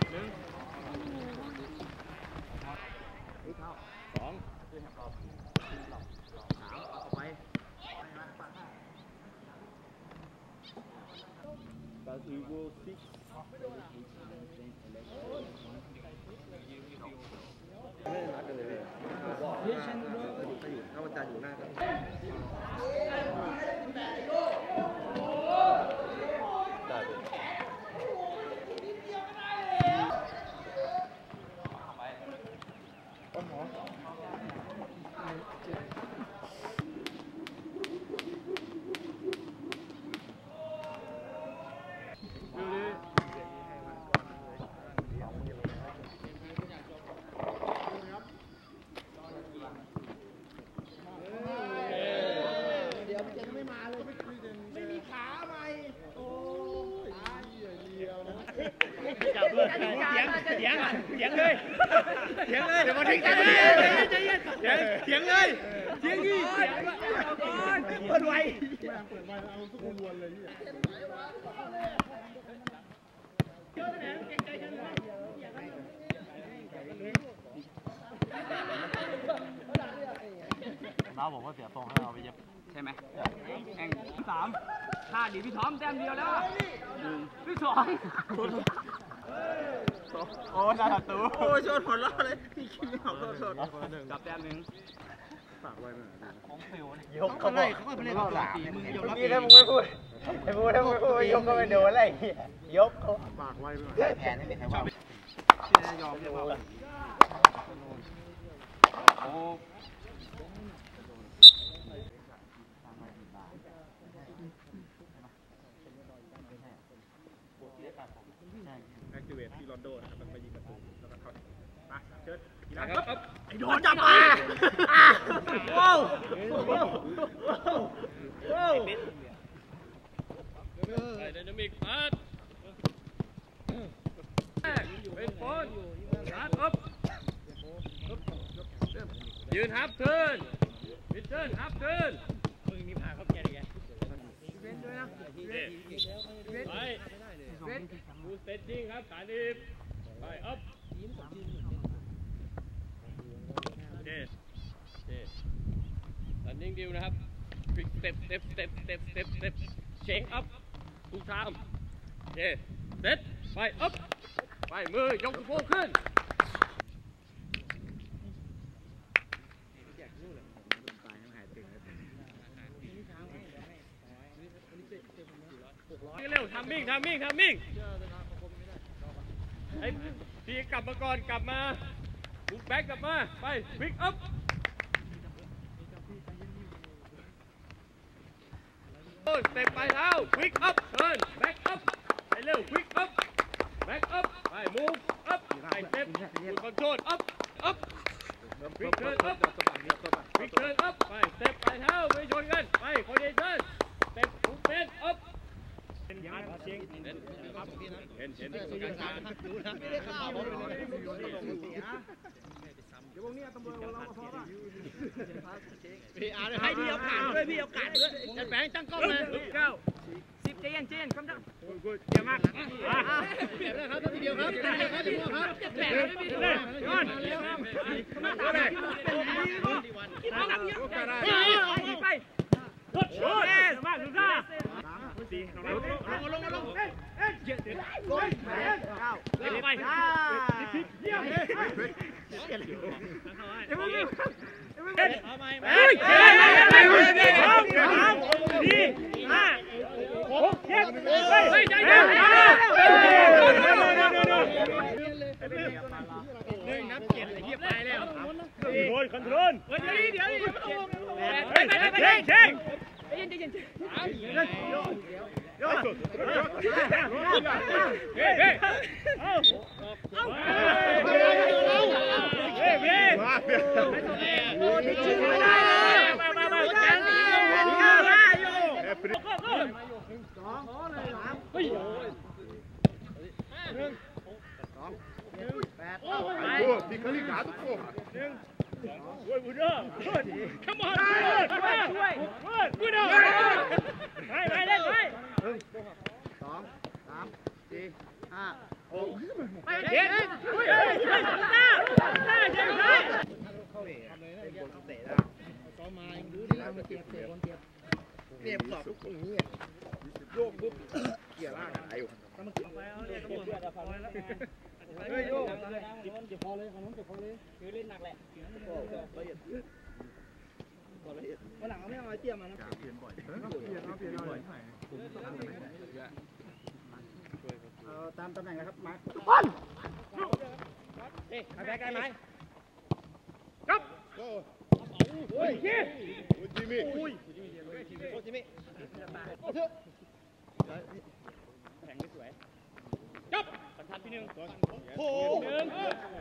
ถ้าวันจันทร์อยู่หน้าก็เถียงเลยเดี๋ยวมาทิ้งกันเถียงเลยเถียงนี่เปิดไวเอาทุกคนวนเลยน้าบอกว่าเสียตรงให้เอาไปเย็บใช่ไหมแข่ง3 5ดีพี่ท้อมแต้มเดียวแล้วพี่2โอ้ดาตูโอ้ชนหัวเราะเลยพี่คิดไม่ออกโทษจับแต้ม1ฝากไว้หน่อยของเฟลยกเขาบอกเขาไปเล่น3มึงยกนี่ถ้ามึงไม่พูดยกก็ไม่โดนอะไรยกเขาฝากไว้หน่อยแผนนี่ชอบยอมโอ้แอคทีเวทที่ลอนโดนะครับมันไปยิงประตูแล้วก็เข้ามาเชิญกีฬาครับไอ้โดนจับมาว้าวไดนามิกพาสเป็นโฟนฮับอัพยืนฮับเทิร์นมิดเทิร์นฮับเทิร์นมึงนี่พาเขาแก่ยังเว้นด้วยนะไปบูสเตจจิ้งครับขาดิบไปอัพเจรันนิ่งดิวนะครับฟิกสเต็ปเช็คอัพทุกทางเจเซตไปอัพไปมือยกสะโพกขึ้นเร็วทำมิ่งไอ้พี่กลับมาก่อนกลับมาบุกแบ็กกลับมาไปพิกอัพโอ้สเต็ปไปเท้าพิกอัพเทิร์นแบ็กอัพไปเร็วพิกอัพแบ็กอัพไปมูฟอัพไปสเต็ปคุณคอนโทรลอัพพิกเทิร์นอัพพิกเทิร์นอัพไปสเต็ปไปเท้าไปชนกันไปคอร์ดิเนชั่นสเต็ปบุกเบนอัพเห็นดูนะไม่ได้ข่าวเดี๋ยวพวกนี้ตำรวจเราพอป่ะให้พี่เอาการด้วยจะแฝงตั้งกล้องเลย10 เจนคำสั่งเยอะมากเปลี่ยนเลยครับทีเดียวครับจะแฝงไม่มีเลยย้อนมาตามเลยไปรถชนมาสุดท้ายลงเยอะเดี๋ยวลงไปเยี่ยมเลยเอาใหม่เฮ้ยดี6 7เฮ้ยใจเย็นนับ7ไอ้เหี้ยไปแล้วคอนโทรลเดี๋ยวเช็คใจเย็นโยนที่เขาลิกาทุกคนช่วยบุญเด้อcome on ช่วยบุญเด้อไปเล่นไป1 2 3 4 5 เด็ดเนี่ยสอบทุกคนนี้โยกปุ๊บเกี่ยร่างหายอยู่เฮ้ยโยกเจ็บพอเลยของน้องเจ็บพอเลยคือเล่นหนักแหละละเอียดวันหลังเราไม่เอาไอ้เตี้ยมานะเปลี่ยนบ่อยเปลี่ยนบ่อยตามตำแหน่งนะครับมาร์คเอ๊ะมาแบกได้ไหมครับโอ้ยจิมมี่โอ้ยจิมมี่เอาเถอะแข่งไม่สวยจบสัญชาติที่หนึ่งโอ้โห